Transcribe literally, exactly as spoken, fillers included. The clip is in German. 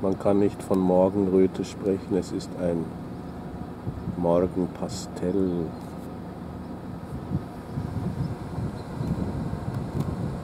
Man kann nicht von Morgenröte sprechen, es ist ein Morgenpastell.